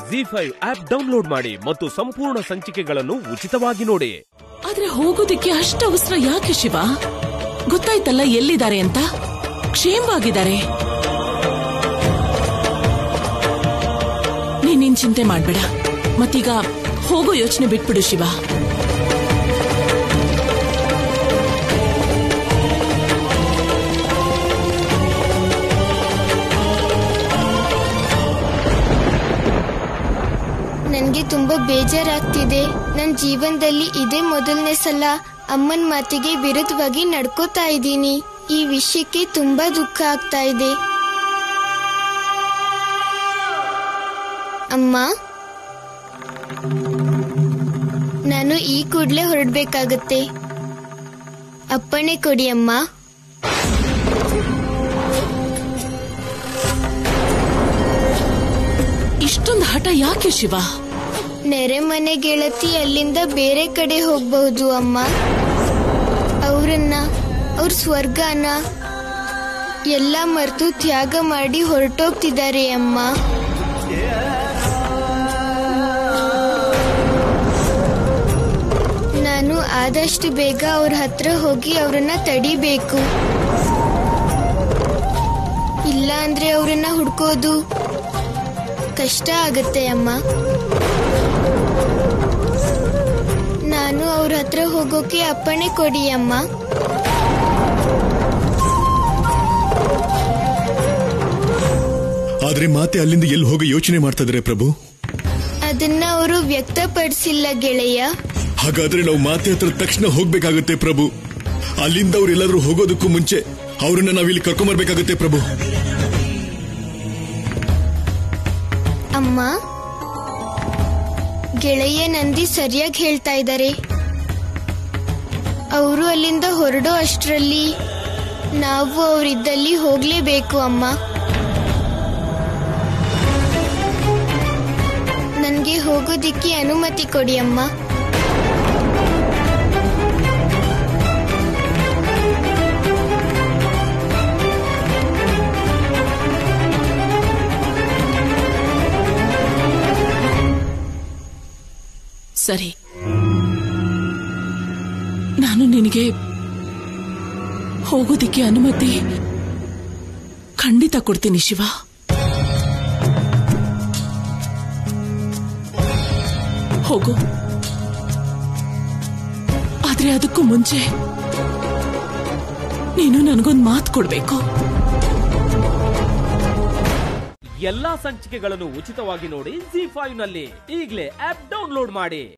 ಜಿ5 app download ಮಾಡಿ ಮತ್ತು ಸಂಪೂರ್ಣ ಸಂಚಿಕೆಗಳನ್ನು ಉಚಿತವಾಗಿ ನೋಡಿ. ಆದ್ರೆ ಹೋಗೋದಿಕ್ಕೆ ಅಷ್ಟು ಅವಸರ ಯಾಕೆ ಶಿವ? ಗೊತ್ತಾಯ್ತಲ್ಲ ಎಲ್ಲಿದ್ದಾರೆ ಅಂತ. ಕ್ಷೇಮವಾಗಿದ್ದಾರೆ. ನೀನ್ ಚಿಂತೆ ಮಾಡ್ಬೇಡ. ಮತ್ತೀಗ ಹೋಗೋ ಯೋಚನೆ ಬಿಟ್ಬಿಡು ಶಿವ. ನನ್ಗೆ ತುಂಬಾ ಬೇಜಾರಾಗ್ತಿದೆ. ನನ್ನ ಜೀವನದಲ್ಲಿ ಇದೇ ಮೊದಲನೇ ಸಲ ಅಮ್ಮನ ಮಾತಿಗೆ ವಿರುದ್ಧವಾಗಿ ನಡ್ಕೋತಾ ಇದ್ದೀನಿ. ಈ ವಿಷಯಕ್ಕೆ ತುಂಬಾ ದುಃಖ ಆಗ್ತಾ ಇದೆ. ಅಮ್ಮ, ನಾನು ಈ ಕೂಡ್ಲೆ ಹೊರಡ್ಬೇಕಾಗತ್ತೆ. ಅಪ್ಪಣೆ ಕೊಡಿ ಅಮ್ಮ. ಇಷ್ಟೊಂದು ಹಠ ಯಾಕೆ ಶಿವ? ನೆರೆ ಮನೆ ಗೆಳತಿ ಅಲ್ಲಿಂದ ಬೇರೆ ಕಡೆ ಹೋಗ್ಬಹುದು ಅಮ್ಮ. ಅವ್ರ ಸ್ವರ್ಗನ ಎಲ್ಲ ಮರೆತು ತ್ಯಾಗ ಮಾಡಿ ಹೊರಟೋಗ್ತಿದ್ದಾರೆ ಅಮ್ಮ. ನಾನು ಆದಷ್ಟು ಬೇಗ ಅವ್ರ ಹತ್ರ ಹೋಗಿ ಅವ್ರನ್ನ ತಡಿಬೇಕು. ಇಲ್ಲ ಅಂದ್ರೆ ಅವ್ರನ್ನ ಹುಡ್ಕೋದು ಕಷ್ಟ ಆಗತ್ತೆ ಅಮ್ಮ. ನಾನು ಅವ್ರ ಹತ್ರ ಹೋಗೋಕೆ ಅಪ್ಪಣೆ ಕೊಡಿ ಅಮ್ಮ. ಆದ್ರೆ ಮಾತೆ ಅಲ್ಲಿಂದ ಎಲ್ಲಿ ಹೋಗಿ ಯೋಚನೆ ಮಾಡ್ತಾ ಇದಾರೆ ಪ್ರಭು? ಅದನ್ನ ಅವರು ವ್ಯಕ್ತಪಡಿಸಿಲ್ಲ ಗೆಳೆಯ. ಹಾಗಾದ್ರೆ ನಾವು ಮಾತೆ ಹತ್ರ ತಕ್ಷಣ ಹೋಗ್ಬೇಕಾಗುತ್ತೆ ಪ್ರಭು. ಅಲ್ಲಿಂದ ಅವ್ರೆಲ್ಲಾದ್ರೂ ಹೋಗೋದಕ್ಕೂ ಮುಂಚೆ ಅವ್ರನ್ನ ನಾವಿಲ್ಲಿ ಕರ್ಕೊಂಬರ್ಬೇಕಾಗುತ್ತೆ ಪ್ರಭು. ಅಮ್ಮ, ಗೆಳೆಯ ನಂದಿ ಸರಿಯಾಗಿ ಹೇಳ್ತಾ ಇದ್ದಾರೆ. ಅವರು ಅಲ್ಲಿಂದ ಹೊರಡೋ ಅಷ್ಟರಲ್ಲಿ ನಾವು ಅವರಿದ್ದಲ್ಲಿ ಹೋಗ್ಲೇಬೇಕು ಅಮ್ಮ. ನನ್ಗೆ ಹೋಗೋದಿಕ್ಕೆ ಅನುಮತಿ ಕೊಡಿ ಅಮ್ಮ. ಸರಿ, ನಾನು ನಿನಗೆ ಹೋಗೋದಿಕ್ಕೆ ಅನುಮತಿ ಖಂಡಿತ ಕೊಡ್ತೀನಿ ಶಿವ. ಹೋಗು. ಆದ್ರೆ ಅದಕ್ಕೂ ಮುಂಚೆ ನೀನು ನನಗೊಂದು ಮಾತು ಕೊಡ್ಬೇಕು. ಎಲ್ಲಾ ಸಂಚಿಕೆಗಳನ್ನು ಉಚಿತವಾಗಿ ನೋಡಿ ಜಿ5 ನಲ್ಲಿ. ಈಗಲೇ ಆಪ್ ಡೌನ್ಲೋಡ್ ಮಾಡಿ.